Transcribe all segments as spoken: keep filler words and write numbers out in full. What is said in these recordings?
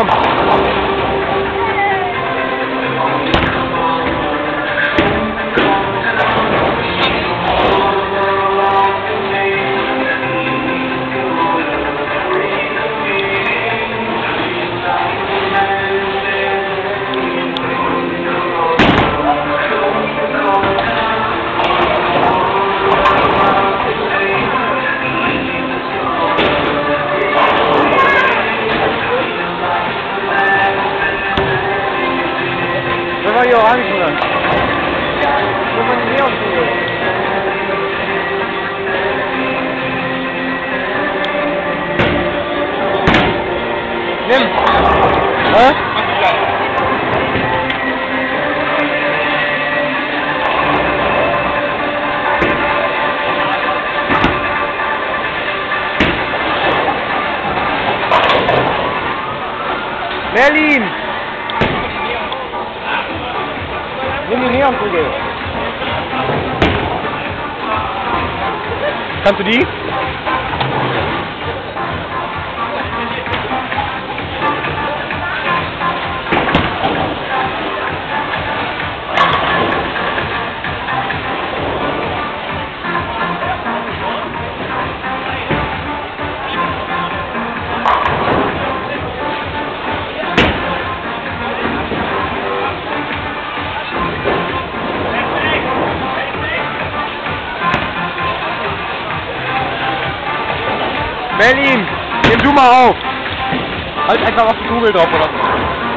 komm. Das war die Orange. Wo man die Neonzüge. Nimm. Hä? Berlin! Nimm die Neonkugel. Kannst du die? Berlin, nimm du mal auf. Halt einfach auf die Kugel drauf oder so.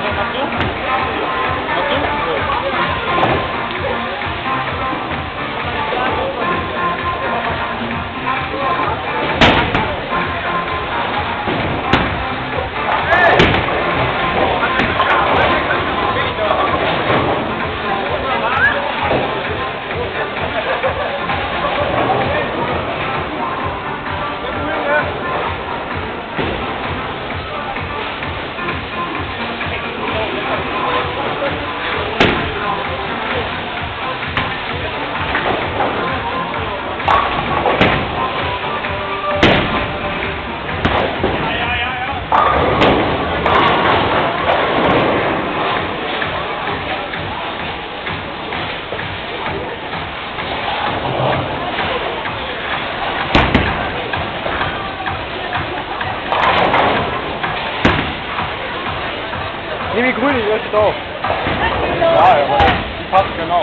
Nimm die grüne, die leuchtet auf. Ja, aber die passt genau.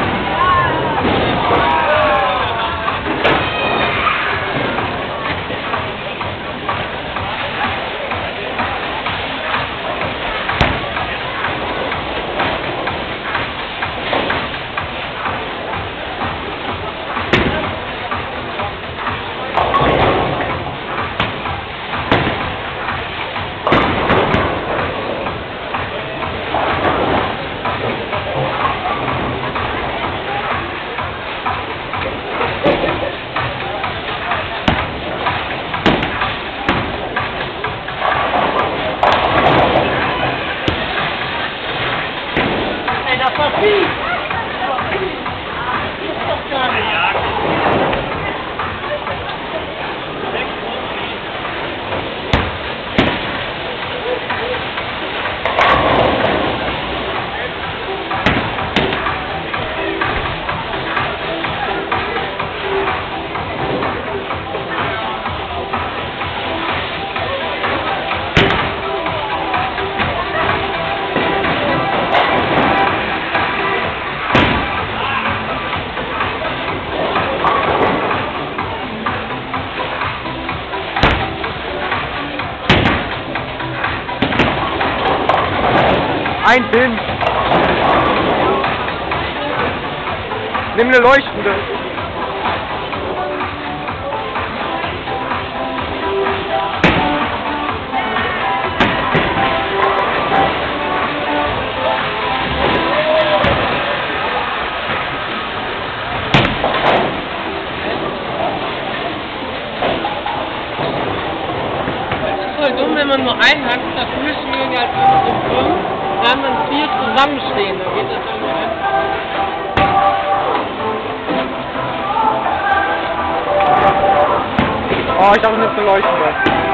Ein Pin. Nimm eine leuchtende. Voll dumm, wenn man nur einen hat, dafür spielen ja als immer so fünf, dann haben dann vier zusammenstehen, dann geht das irgendwie einfach. Oh, ich habe eine leuchtende.